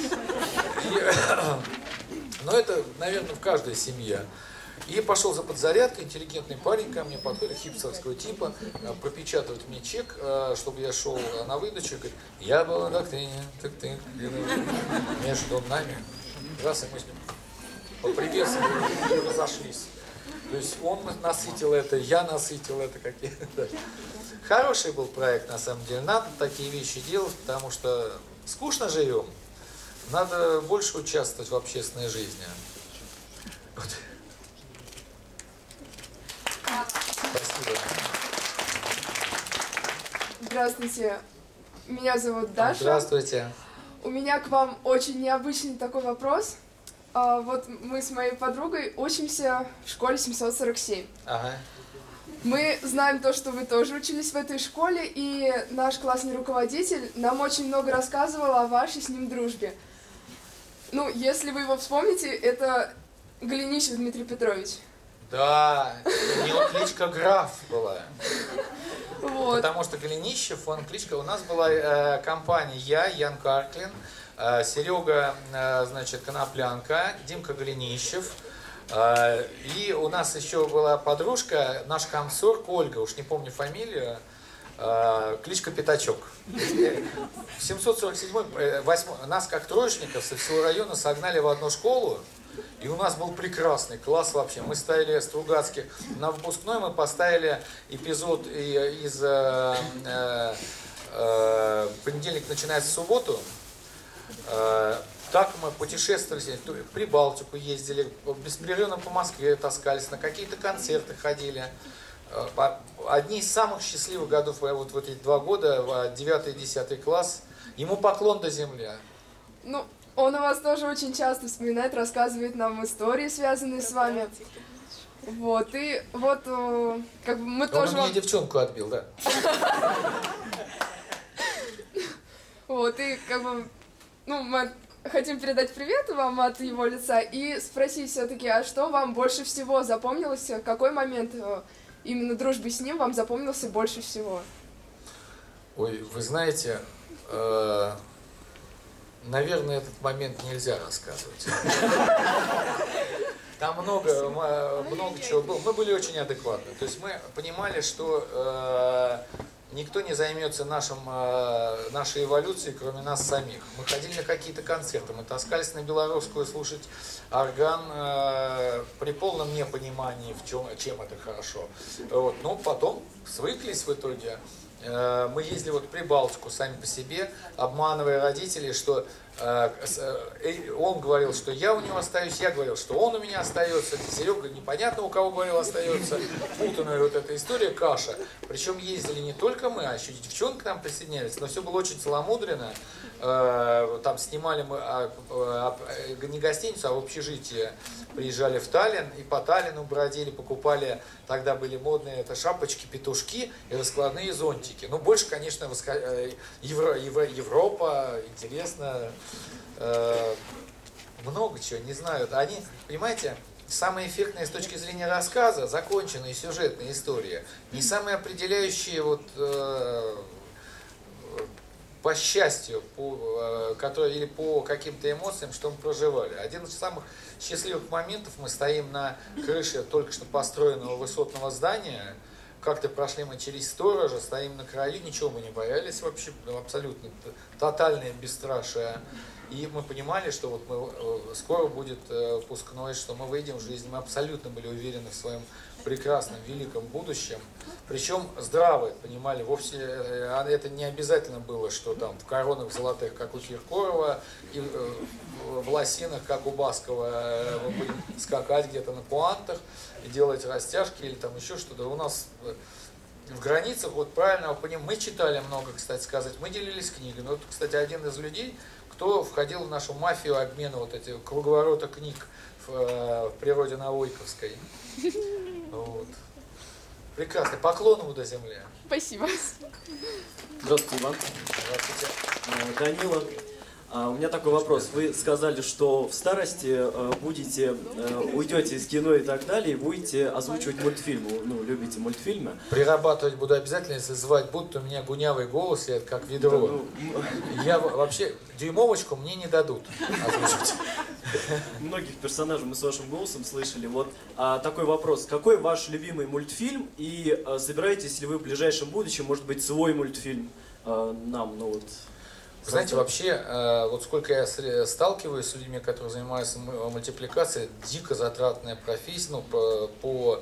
[SPEAKER 2] но это, наверное, в каждой семье. И пошел за подзарядкой, интеллигентный парень ко мне подходит, хипстерского типа, пропечатывает мне чек, чтобы я шел на выдачу, говорит, я был на доктрине, так ты, между нами. Раз, и мы с ним поприветствовали и разошлись. То есть он насытил это, я насытил это какие-то. Хороший был проект, на самом деле. Надо такие вещи делать, потому что скучно живем. Надо больше участвовать в общественной жизни. Вот. Спасибо.
[SPEAKER 8] Здравствуйте, меня зовут Даша.
[SPEAKER 2] Здравствуйте.
[SPEAKER 8] У меня к вам очень необычный такой вопрос. А, вот мы с моей подругой учимся в школе семьсот сорок семь.
[SPEAKER 2] Ага.
[SPEAKER 8] Мы знаем то, что вы тоже учились в этой школе, и наш классный руководитель нам очень много рассказывал о вашей с ним дружбе. Ну, если вы его вспомните, это Голенищев Дмитрий Петрович.
[SPEAKER 2] Да, у него кличка Граф была.
[SPEAKER 8] Вот.
[SPEAKER 2] Потому что Голенищев, он кличка, у нас была э, компания, я, Ян Карклин, э, Серега, э, значит, Коноплянка, Димка Голенищев, э, и у нас еще была подружка, наш комсорг Ольга, уж не помню фамилию, э, кличка Пятачок. В семьсот сорок седьмой, э, восьмой, нас как троечников со всего района согнали в одну школу. И у нас был прекрасный класс вообще. Мы ставили Стругацких. На выпускной мы поставили эпизод из э, э, э, «Понедельник начинается в субботу». Э, так мы путешествовали, в Прибалтику ездили, беспрерывно по Москве таскались, на какие-то концерты ходили. Э, одни из самых счастливых годов вот в эти два года, девятый и десятый класс. Ему поклон до земли.
[SPEAKER 8] Ну, он о вас тоже очень часто вспоминает, рассказывает нам истории, связанные с вами. Вот, и вот, как бы мы
[SPEAKER 2] он
[SPEAKER 8] тоже...
[SPEAKER 2] Он мне
[SPEAKER 8] вам...
[SPEAKER 2] девчонку отбил, да.
[SPEAKER 8] Вот, и как бы, ну, мы хотим передать привет вам от его лица и спросить все-таки, а что вам больше всего запомнилось, какой момент именно дружбы с ним вам запомнился больше всего?
[SPEAKER 2] Ой, вы знаете... Э Наверное, этот момент нельзя рассказывать. Там много, много чего было. Мы были очень адекватны. То есть мы понимали, что э, никто не займется нашим, э, нашей эволюцией, кроме нас самих. Мы ходили на какие-то концерты, мы таскались на Белорусскую слушать орган э, при полном непонимании, в чем, чем это хорошо. Вот. Но потом свыклись в итоге. Мы ездили вот в Прибалтику сами по себе, обманывая родителей, что э, он говорил, что я у него остаюсь, я говорил, что он у меня остается, Серега непонятно у кого говорил остается, путанная вот эта история, каша. Причем ездили не только мы, а еще девчонки к нам присоединялись, но все было очень целомудренно. Э, там снимали мы а, а, не гостиницу, а в общежитие. Приезжали в Таллин и по Таллину бродили, покупали, тогда были модные это шапочки, петушки и раскладные зонтики. Ну, больше, конечно, восход... Евро... Евро... Европа, интересно, э... много чего, не знаю. Они, понимаете, самые эффектные с точки зрения рассказа, законченные сюжетные истории, не самые определяющие вот... Э... по счастью, по, э, который, или по каким-то эмоциям, что мы проживали. Один из самых счастливых моментов, мы стоим на крыше только что построенного высотного здания, как-то прошли мы через сторожа, стоим на краю, ничего мы не боялись вообще, абсолютно тотальное бесстрашие. И мы понимали, что вот мы, скоро будет выпускной, что мы выйдем в жизнь. Мы абсолютно были уверены в своем прекрасном, великом будущем. Причем здравы, понимали, вовсе это не обязательно было, что там в коронах золотых, как у Киркорова, и в лосинах, как у Баскова, мы будем скакать где-то на пуантах и делать растяжки или там еще что-то. У нас в границах, вот правильно, мы читали много, кстати сказать, мы делились книгами. Вот, кстати, один из людей, кто входил в нашу мафию обмена вот этих круговорота книг в, в природе Навойковской. Вот. Прекрасно. Поклон ему до земли.
[SPEAKER 8] Спасибо.
[SPEAKER 9] Здравствуйте, Иван.
[SPEAKER 2] Здравствуйте.
[SPEAKER 9] Данила. А, у меня такой вопрос. Вы сказали, что в старости э, будете, э, уйдете из кино и так далее, и будете озвучивать мультфильмы. Ну, любите мультфильмы.
[SPEAKER 2] Прирабатывать буду обязательно, если звать будут, у меня гунявый голос, я как ведро. Да, ну... Я вообще, дюймовочку мне не дадут озвучить.
[SPEAKER 9] Многих персонажей мы с вашим голосом слышали. Вот а, такой вопрос. Какой ваш любимый мультфильм? И а, собираетесь ли вы в ближайшем будущем, может быть, свой мультфильм а, нам, ну вот...
[SPEAKER 2] Знаете, вообще, вот сколько я сталкиваюсь с людьми, которые занимаются мультипликацией, дико затратная профессия, ну, по, по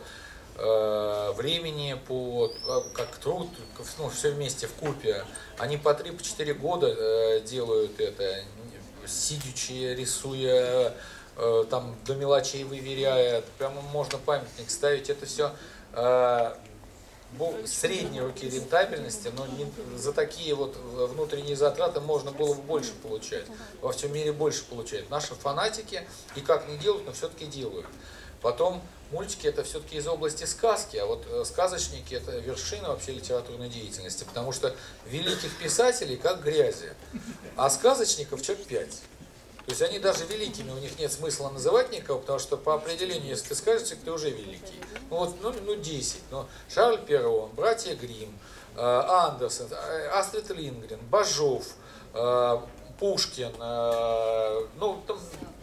[SPEAKER 2] э, времени, по как труд, ну, все вместе в купе. Они по три-четыре года э, делают это, сидячи, рисуя, э, там, до мелочей выверяя, прямо можно памятник ставить, это все... Э, средней руки рентабельности, но не, за такие вот внутренние затраты можно было бы больше получать. Во всем мире больше получают. Наши фанатики никак не делают, но все-таки делают. Потом мультики это все-таки из области сказки, а вот сказочники это вершина вообще литературной деятельности, потому что великих писателей как грязи, а сказочников человек пять. То есть они даже великими, у них нет смысла называть никого, потому что по определению, если ты скажешь, ты уже великий. Ну вот, ну, ну десять. Но Шарль Перрон, братья Гримм, э, Андерсен, э, Астрид Линдгрен, Бажов, э, Пушкин, э, ну там,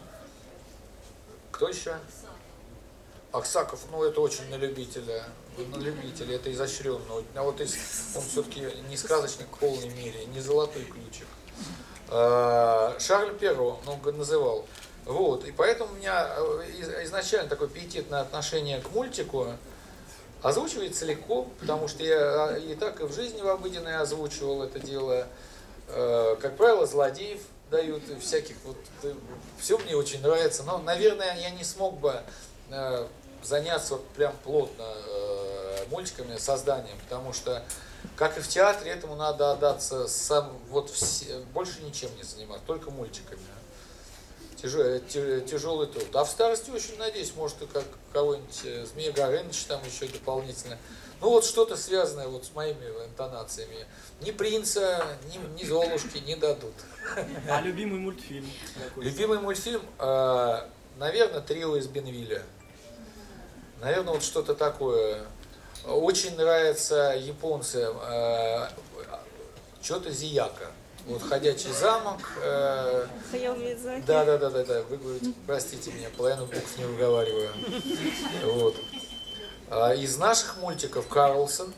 [SPEAKER 2] кто еще? Аксаков, ну это очень на любителя, на любителя, это изощренно. А вот из, он все-таки не сказочник в полной мере, не золотой ключик. Шарль Перро, ну, называл. Вот, и поэтому у меня изначально такое пиететное отношение к мультику. Озвучивается легко, потому что я и так и в жизни в обыденной озвучивал это дело. Как правило, злодеев дают, всяких вот, все мне очень нравится. Но, наверное, я не смог бы заняться вот прям плотно мультиками, созданием, потому что как и в театре, этому надо отдаться сам, вот все, больше ничем не заниматься, только мультиками. Тяжелый, тяжелый труд. А в старости очень надеюсь, может, и как кого-нибудь Змея Горыныч там еще дополнительно. Ну вот что-то связанное вот с моими интонациями. Ни принца, ни, ни Золушки не дадут.
[SPEAKER 9] А любимый мультфильм?
[SPEAKER 2] Любимый мультфильм, э, наверное, «Трио из Бенвилля». Наверное, вот что-то такое. Очень нравятся японцы, э, что-то Зияка. Вот «Ходячий замок». Э, да, да, да, да, да. Вы говорите, простите меня, половину букв не выговариваю. Вот. А из наших мультиков Карлсон.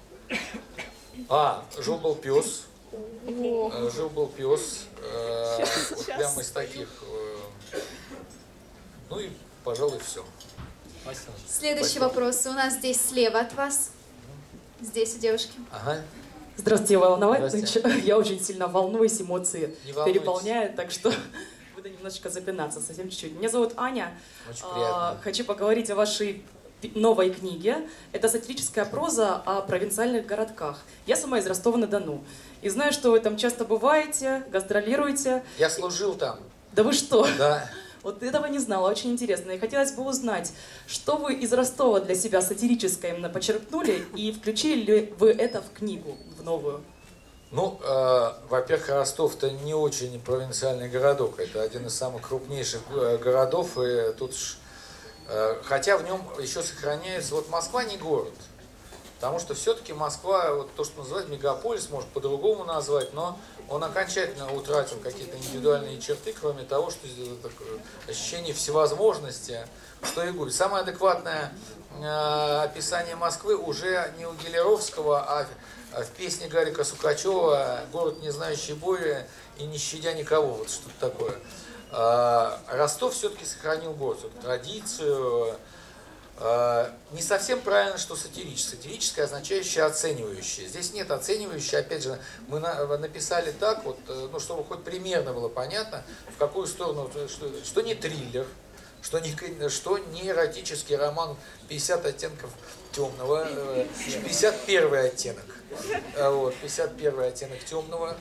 [SPEAKER 2] А, жил-был пес. Жил-был пес. Э, вот прямо из таких. Э, ну и, пожалуй, все.
[SPEAKER 1] Следующий Спасибо. Вопрос. У нас здесь слева от вас. Здесь у девушки.
[SPEAKER 2] Ага.
[SPEAKER 10] Здравствуйте, Иван Иванович. Я очень сильно волнуюсь, эмоции переполняют, так что буду немножечко запинаться, совсем чуть-чуть. Меня зовут Аня.
[SPEAKER 2] Очень приятно.
[SPEAKER 10] Хочу поговорить о вашей новой книге. Это сатирическая проза о провинциальных городках. Я сама из Ростова-на-Дону. И знаю, что вы там часто бываете, гастролируете.
[SPEAKER 2] Я служил там.
[SPEAKER 10] Да вы что?
[SPEAKER 2] Да.
[SPEAKER 10] Вот этого не знала, очень интересно. И хотелось бы узнать, что вы из Ростова для себя сатирическое именно почерпнули и включили ли вы это в книгу, в новую?
[SPEAKER 2] Ну, э, во-первых, Ростов-то не очень провинциальный городок. Это один из самых крупнейших городов. И тут, э, хотя в нем еще сохраняется... Вот Москва не город. Потому что все-таки Москва, вот то, что называют мегаполис, может по-другому назвать, но он окончательно утратил какие-то индивидуальные черты, кроме того, что такое ощущение всевозможности, что и губит. Самое адекватное э, описание Москвы уже не у Гелеровского, а в песне Гарика Сукачева «Город, не знающий боя и не щадя никого». Вот что-то такое. Э, Ростов все-таки сохранил город, традицию. Не совсем правильно, что сатирическое. Сатирическое означающее оценивающее. Здесь нет оценивающее. Опять же, мы на, написали так, вот, ну, чтобы хоть примерно было понятно, в какую сторону, что, что не триллер, что не, что не эротический роман пятьдесят оттенков темного, пятьдесят первый оттенок. Вот, пятьдесят первый оттенок темного.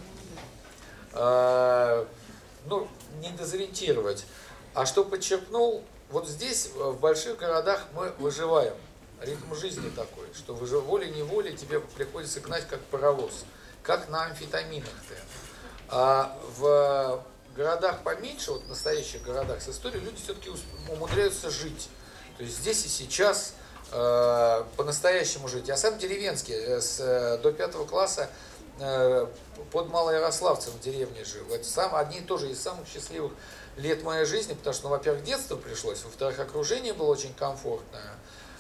[SPEAKER 2] Ну, не дезориентировать. А что подчеркнул? Вот здесь, в больших городах, мы выживаем. Ритм жизни такой, что волей-неволей тебе приходится гнать как паровоз, как на амфетаминах-то. А в городах поменьше, вот в настоящих городах с историей, люди все-таки умудряются жить. То есть здесь и сейчас э, по-настоящему жить. Я сам деревенский, с, до пятого класса э, под Малоярославцем в деревне жил. Это сам, одни тоже из самых счастливых лет моей жизни, потому что, ну, во-первых, детство пришлось, во-вторых, окружение было очень комфортное.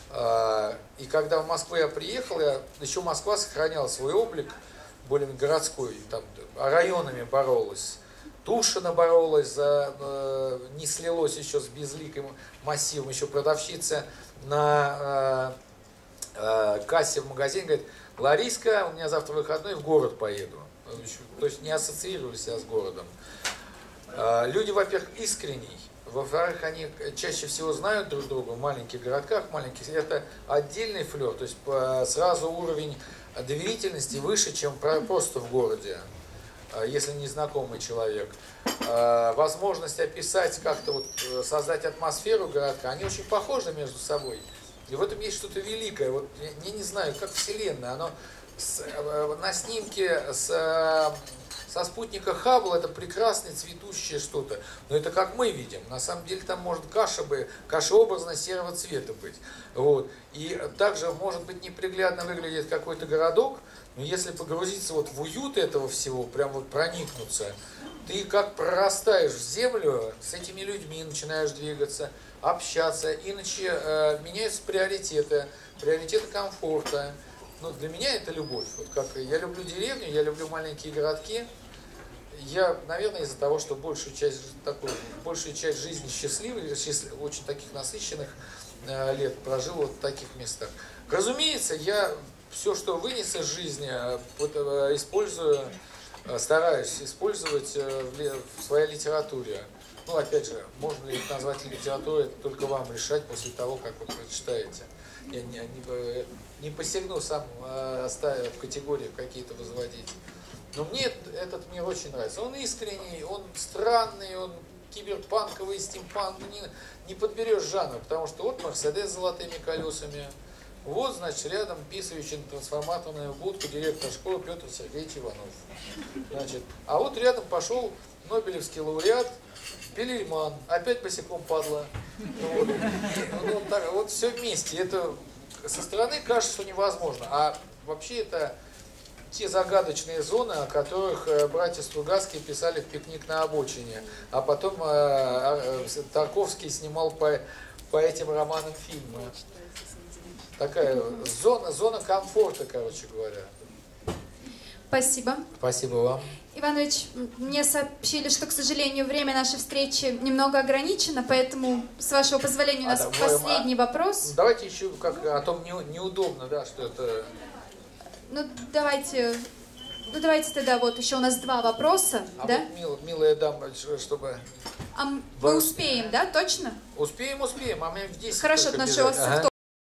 [SPEAKER 2] И когда в Москву я приехал, я, еще Москва сохраняла свой облик, более городской, там районами боролась. Тушино боролась, за, не слилось еще с безликим массивом, еще продавщица на кассе в магазине говорит: Лариска, у меня завтра выходной, в город поеду. То есть не ассоциировали себя с городом. Люди, во-первых, искренние, во-вторых, они чаще всего знают друг друга в маленьких городках, маленьких, это отдельный флер, то есть сразу уровень доверительности выше, чем просто в городе, если незнакомый человек. Возможность описать, как-то вот создать атмосферу городка, они очень похожи между собой. И в этом есть что-то великое. Вот я не знаю, как Вселенная, оно с, на снимке с... Со спутника Хаббл это прекрасное, цветущее что-то. Но это как мы видим. На самом деле там может каша, бы, каша образно серого цвета быть. Вот. И также может быть неприглядно выглядит какой-то городок, но если погрузиться вот в уют этого всего, прям вот проникнуться, ты как прорастаешь в землю, с этими людьми начинаешь двигаться, общаться, иначе э, меняются приоритеты, приоритеты комфорта. Ну, для меня это любовь. Вот как я люблю деревню, я люблю маленькие городки. Я, наверное, из-за того, что большую часть, такой, большую часть жизни счастливой, счастлив, очень таких насыщенных э, лет прожил вот в таких местах. Разумеется, я все, что вынес из жизни, вот, э, использую, э, стараюсь использовать э, в, в своей литературе. Ну, опять же, можно ли это назвать литературой, это только вам решать после того, как вы прочитаете. Я не, не, не посягну сам, оставив в категории какие-то возводить. Но мне этот мир очень нравится. Он искренний, он странный, он киберпанковый, стимпанк. Не, не подберешь жанр, потому что вот Мерседес с золотыми колесами, вот, значит, рядом писающий на трансформаторную будку директор школы Петр Сергеевич Иванов. Значит, а вот рядом пошел Нобелевский лауреат Пелельман, опять босиком падла. Вот, вот, так, вот все вместе. Это со стороны кажется, что невозможно. А вообще это те загадочные зоны, о которых братья Стругацкие писали в «Пикник на обочине». А потом э, э, Тарковский снимал по, по этим романам фильмы. Такая зона, зона комфорта, короче говоря.
[SPEAKER 1] Спасибо.
[SPEAKER 2] Спасибо вам.
[SPEAKER 1] Иванович, мне сообщили, что, к сожалению, время нашей встречи немного ограничено, поэтому, с вашего позволения, у нас а, последний а, вопрос.
[SPEAKER 2] Давайте еще, как, а то мне неудобно, да, что это...
[SPEAKER 1] Ну, давайте, ну, давайте тогда, вот, еще у нас два вопроса,
[SPEAKER 2] а
[SPEAKER 1] да?
[SPEAKER 2] Вот, мил, милая дама, чтобы...
[SPEAKER 1] А мы успеем, да, точно?
[SPEAKER 2] Успеем, успеем, а мне в десять.
[SPEAKER 1] Хорошо, потому что у вас
[SPEAKER 2] ага.